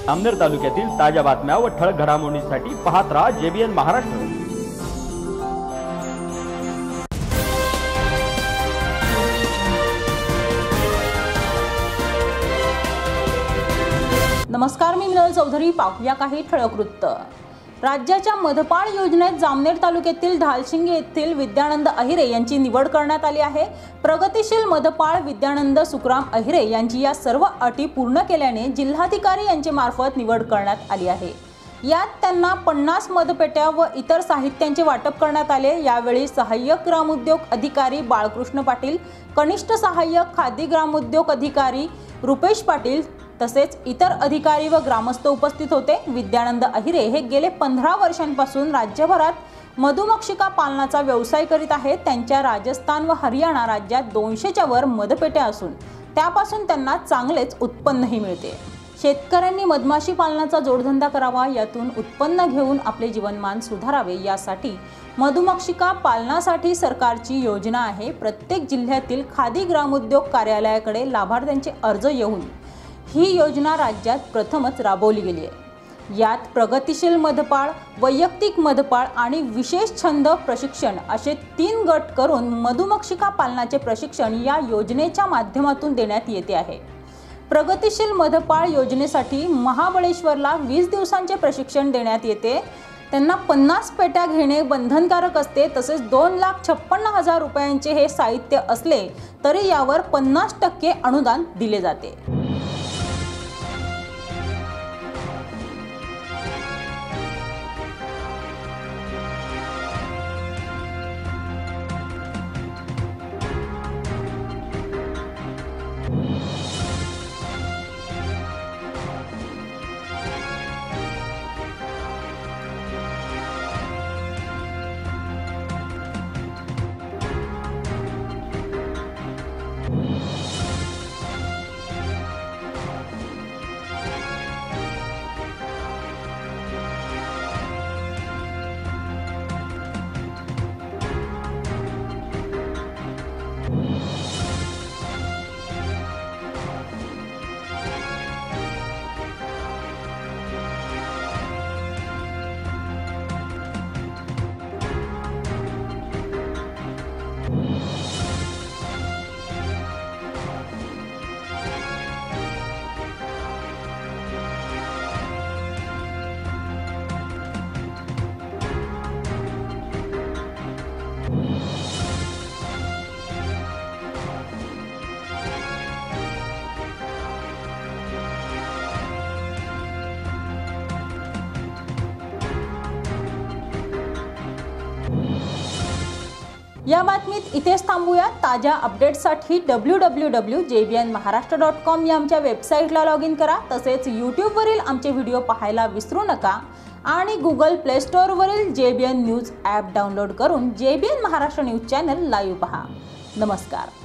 जामनेर तालुक्यातील ताज्या बातम्या व ठळक घडामोडींसाठी पाहत रहा JBN महाराष्ट्र। नमस्कार, मी मिनल चौधरी। पाहूया काही ठळक वृत्त। राज्याच्या मधपाळ योजनेत जामनेर तालुक्यातील ढालशिंगे येथील विद्यानंद अहिरे यांची निवड करण्यात आली आहे। प्रगतिशील मधपाळ विद्यानंद सुखराम अहिरे यांची या सर्व अटी पूर्ण केल्याने जिल्हाधिकारी यांचे मार्फत निवड करण्यात आली आहे। यात त्यांना 50 मधपेट्या व इतर साहित्यांचे वाटप करण्यात आले। यावेळी सहाय्यक ग्रामोद्योग अधिकारी बाळकृष्ण पाटील, कनिष्ठ सहाय्यक खादी ग्रामोद्योग अधिकारी रुपेश पाटील तसेच इतर अधिकारी व ग्रामस्थ उपस्थित होते। विद्यानंद अहिरे हे गेले 15 वर्षांपासून राज्यभरात मधुमक्षिका पालनाचा व्यवसाय करीत आहेत। त्यांच्या राजस्थान व हरियाणा राज्यात 200च्या वर मधपेट्या असून त्यापासून त्यांना चांगलेच उत्पन्नही मिळते। शेतकऱ्यांनी मधमाशी पालनाचा जोडधंदा करावा, यातून उत्पन्न घेऊन आपले जीवनमान सुधारावे, यासाठी मधुमक्षिका पालनासाठी सरकारची योजना आहे। प्रत्येक जिल्ह्यातील खादी ग्रामोद्योग कार्यालयाकडे लाभार्थ्यांचे अर्ज येऊन ही योजना राज्यात प्रथमच राबवली गेली आहे। यात प्रगतिशील मधपाळ, वैयक्तिक मधपाळ आणि विशेष छंद प्रशिक्षण असे 3 गट करून मधुमक्षिका पालनाचे प्रशिक्षण या योजनेच्या माध्यमातून देण्यात येते आहे। प्रगतिशील मधपाळ योजनेसाठी महाबळेश्वरला 20 दिवसांचे प्रशिक्षण देण्यात येते। त्यांना 50 पेट्या घेणे बंधनकारक असते। तसेच 2,56,000 रुपयांचे हे साहित्य असले तरी यावर 50% अनुदान दिले जाते। या बातमीत इथेच थांबूया। ताज्या अपडेट्ससाठी www.jbnmaharashtra.com या आमच्या वेबसाईटला लॉग इन करा। तसेच यूट्यूबवरील आमचे व्हिडिओ पाहायला विसरू नका आणि गुगल प्ले स्टोअरवरील JBN न्यूज ॲप डाउनलोड करून JBN Maharashtra news channel live पहा। नमस्कार।